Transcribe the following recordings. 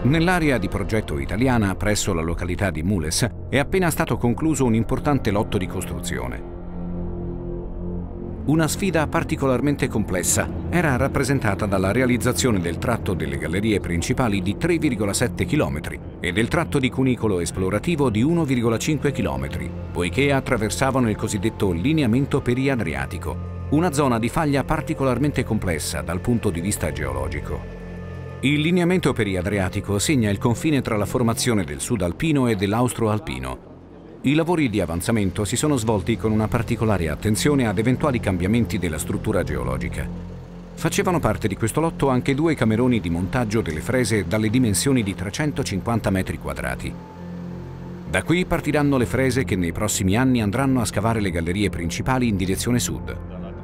Nell'area di progetto italiana, presso la località di Mules, è appena stato concluso un importante lotto di costruzione. Una sfida particolarmente complessa era rappresentata dalla realizzazione del tratto delle gallerie principali di 3,7 km e del tratto di cunicolo esplorativo di 1,5 km, poiché attraversavano il cosiddetto lineamento periadriatico, una zona di faglia particolarmente complessa dal punto di vista geologico. Il lineamento periadriatico segna il confine tra la formazione del sud alpino e dell'austro-alpino. I lavori di avanzamento si sono svolti con una particolare attenzione ad eventuali cambiamenti della struttura geologica. Facevano parte di questo lotto anche 2 cameroni di montaggio delle frese dalle dimensioni di 350 metri quadrati. Da qui partiranno le frese che nei prossimi anni andranno a scavare le gallerie principali in direzione sud.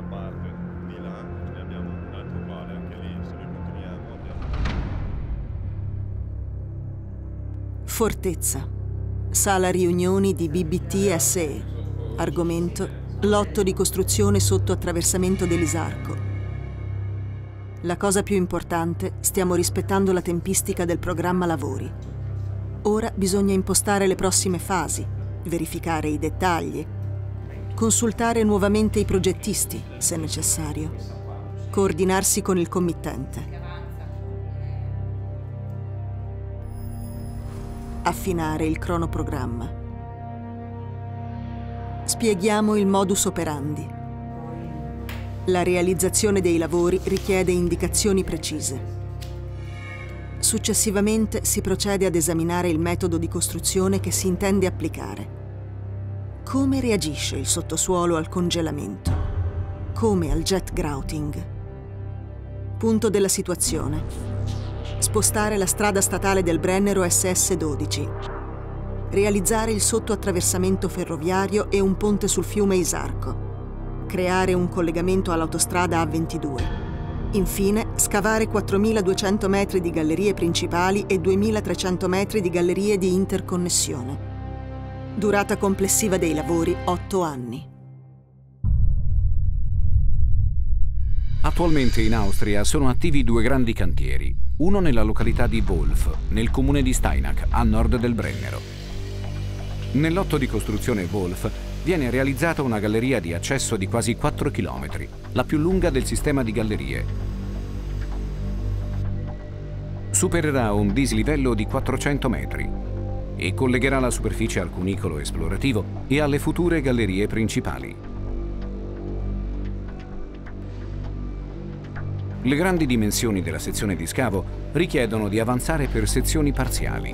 Fortezza. Sala riunioni di BBT SE. Argomento: lotto di costruzione sotto attraversamento dell'Isarco. La cosa più importante: stiamo rispettando la tempistica del programma lavori. Ora bisogna impostare le prossime fasi, verificare i dettagli, consultare nuovamente i progettisti, se necessario, coordinarsi con il committente. Affinare il cronoprogramma. Spieghiamo il modus operandi. La realizzazione dei lavori richiede indicazioni precise. Successivamente si procede ad esaminare il metodo di costruzione che si intende applicare. Come reagisce il sottosuolo al congelamento? Come al jet grouting? Punto della situazione. Spostare la strada statale del Brennero SS12. Realizzare il sottoattraversamento ferroviario e un ponte sul fiume Isarco. Creare un collegamento all'autostrada A22. Infine, scavare 4.200 metri di gallerie principali e 2.300 metri di gallerie di interconnessione. Durata complessiva dei lavori 8 anni. Attualmente in Austria sono attivi 2 grandi cantieri, uno nella località di Wolf, nel comune di Steinach, a nord del Brennero. Nel lotto di costruzione Wolf viene realizzata una galleria di accesso di quasi 4 km, la più lunga del sistema di gallerie. Supererà un dislivello di 400 metri e collegherà la superficie al cunicolo esplorativo e alle future gallerie principali. Le grandi dimensioni della sezione di scavo richiedono di avanzare per sezioni parziali.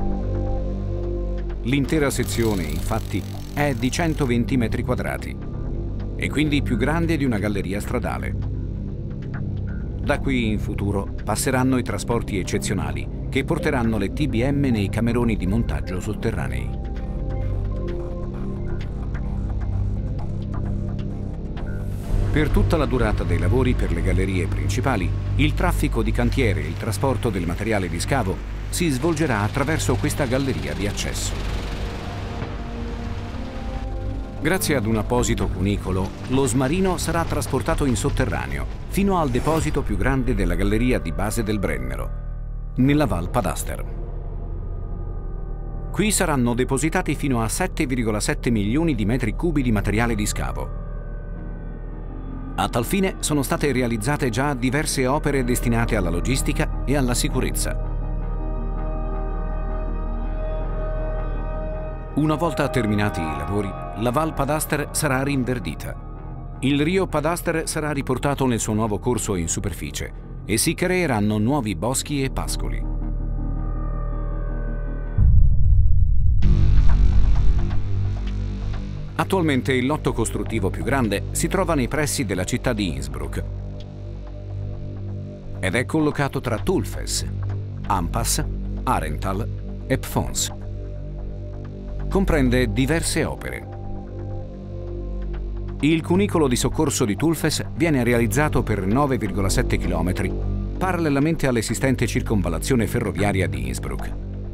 L'intera sezione, infatti, è di 120 metri quadrati e quindi più grande di una galleria stradale. Da qui in futuro passeranno i trasporti eccezionali che porteranno le TBM nei cameroni di montaggio sotterranei. Per tutta la durata dei lavori per le gallerie principali, il traffico di cantiere e il trasporto del materiale di scavo si svolgerà attraverso questa galleria di accesso. Grazie ad un apposito cunicolo, lo smarino sarà trasportato in sotterraneo fino al deposito più grande della galleria di base del Brennero, nella Val Padaster. Qui saranno depositati fino a 7,7 milioni di metri cubi di materiale di scavo. A tal fine sono state realizzate già diverse opere destinate alla logistica e alla sicurezza. Una volta terminati i lavori, la Val Padaster sarà rinverdita. Il Rio Padaster sarà riportato nel suo nuovo corso in superficie e si creeranno nuovi boschi e pascoli. Attualmente il lotto costruttivo più grande si trova nei pressi della città di Innsbruck ed è collocato tra Tulfes, Ampas, Arental e Pfons. Comprende diverse opere. Il cunicolo di soccorso di Tulfes viene realizzato per 9,7 km, parallelamente all'esistente circonvallazione ferroviaria di Innsbruck.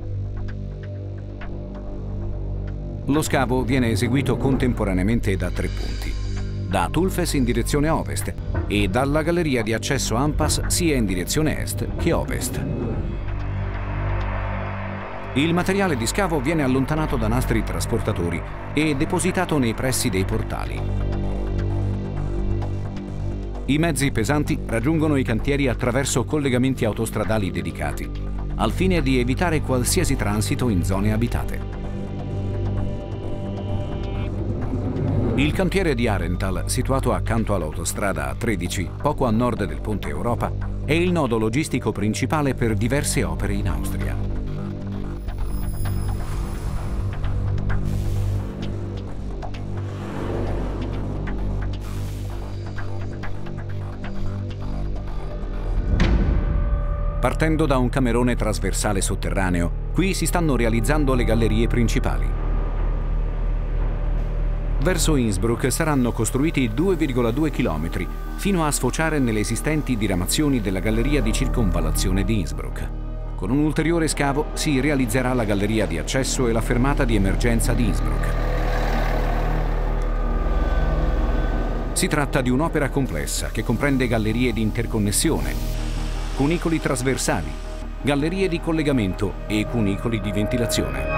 Lo scavo viene eseguito contemporaneamente da 3 punti, da Tulfes in direzione ovest e dalla galleria di accesso Ampas sia in direzione est che ovest. Il materiale di scavo viene allontanato da nastri trasportatori e depositato nei pressi dei portali. I mezzi pesanti raggiungono i cantieri attraverso collegamenti autostradali dedicati, al fine di evitare qualsiasi transito in zone abitate. Il cantiere di Arental, situato accanto all'autostrada A13, poco a nord del Ponte Europa, è il nodo logistico principale per diverse opere in Austria. Partendo da un camerone trasversale sotterraneo, qui si stanno realizzando le gallerie principali. Verso Innsbruck saranno costruiti 2,2 km, fino a sfociare nelle esistenti diramazioni della galleria di circonvallazione di Innsbruck. Con un ulteriore scavo si realizzerà la galleria di accesso e la fermata di emergenza di Innsbruck. Si tratta di un'opera complessa che comprende gallerie di interconnessione, cunicoli trasversali, gallerie di collegamento e cunicoli di ventilazione.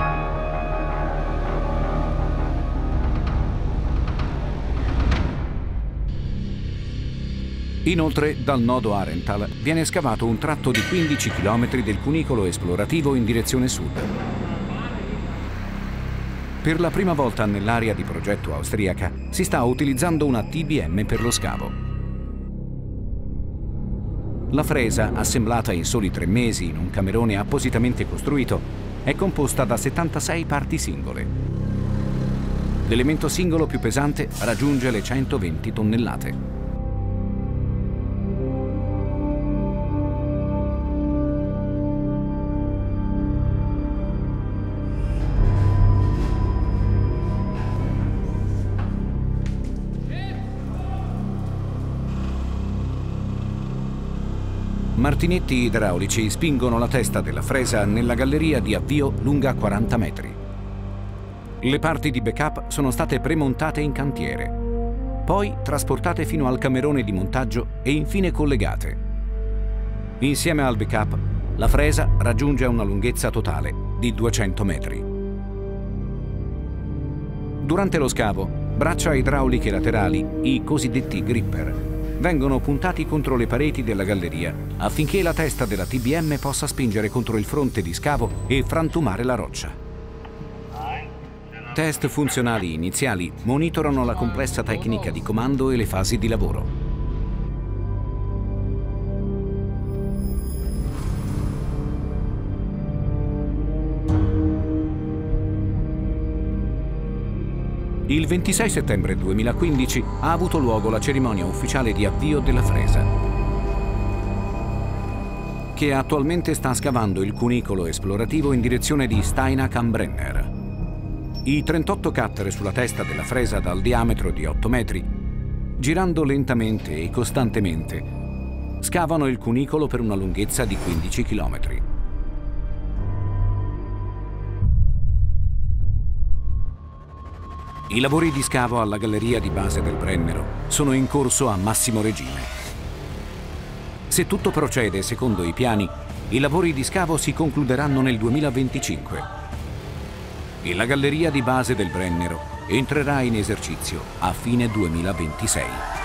Inoltre, dal nodo Arental viene scavato un tratto di 15 km del cunicolo esplorativo in direzione sud. Per la prima volta nell'area di progetto austriaca si sta utilizzando una TBM per lo scavo. La fresa, assemblata in soli 3 mesi in un camerone appositamente costruito, è composta da 76 parti singole. L'elemento singolo più pesante raggiunge le 120 tonnellate. Martinetti idraulici spingono la testa della fresa nella galleria di avvio lunga 40 metri. Le parti di backup sono state premontate in cantiere, poi trasportate fino al camerone di montaggio e infine collegate. Insieme al backup, la fresa raggiunge una lunghezza totale di 200 metri. Durante lo scavo, braccia idrauliche laterali, i cosiddetti gripper, vengono puntati contro le pareti della galleria affinché la testa della TBM possa spingere contro il fronte di scavo e frantumare la roccia. Test funzionali iniziali monitorano la complessa tecnica di comando e le fasi di lavoro. Il 26 settembre 2015 ha avuto luogo la cerimonia ufficiale di avvio della fresa, che attualmente sta scavando il cunicolo esplorativo in direzione di Steinach am Brenner. I 38 catteri sulla testa della fresa dal diametro di 8 metri, girando lentamente e costantemente, scavano il cunicolo per una lunghezza di 15 km. I lavori di scavo alla galleria di base del Brennero sono in corso a massimo regime. Se tutto procede secondo i piani, i lavori di scavo si concluderanno nel 2025 e la galleria di base del Brennero entrerà in esercizio a fine 2026.